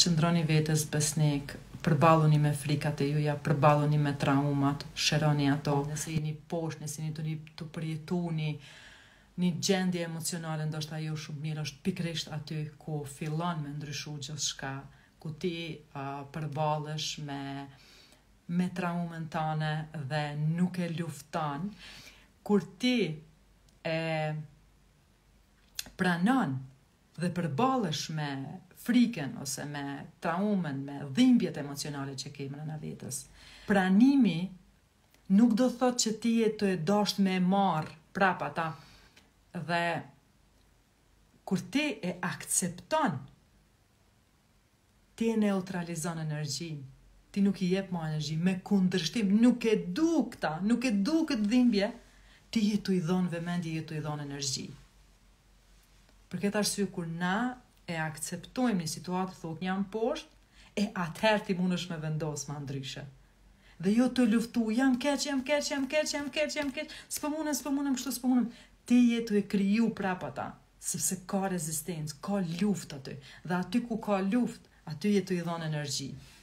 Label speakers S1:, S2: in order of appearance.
S1: qëndroni vetës besnik, përballuni me frikat e juja, përballuni me traumat, shëroni ato. Nëse jeni poshtë, nëse jeni të përjetuni një gjendje emocionale, ndoshta jo shumë mirë, është pikërisht aty ku fillon me ndryshu gjithçka, ku ti përballesh me traumën tane dhe nuk e lufton. Kur ti e pranon dhe përballesh me frikën ose me traumën, me dhimbjet emocionale që ke brenda vetës. Pranimi nuk do thot që ti e të e dasht me marr prap ata. Dhe kur ti e akcepton, ti e neutralizon energjinë. Ti nuk I jep më energji, me kundërshtim, nuk e du këta, nuk e du këtë dhimbje, ti je tu I dhon vëmendje, je tu I dhon energji. Për këtë arsye kur na e akceptojmë një situatë, thot jam poshtë, e atëherë ti mundesh me vendos ma ndryshe. Dhe jo të luftu, jam keq, s'po mundem kështu, s'po mundem. Ti je tu e kriju prap ata, sepse ka rezistencë, ka luftë aty. Dhe aty ku ka luftë, aty je tu I dhon energji.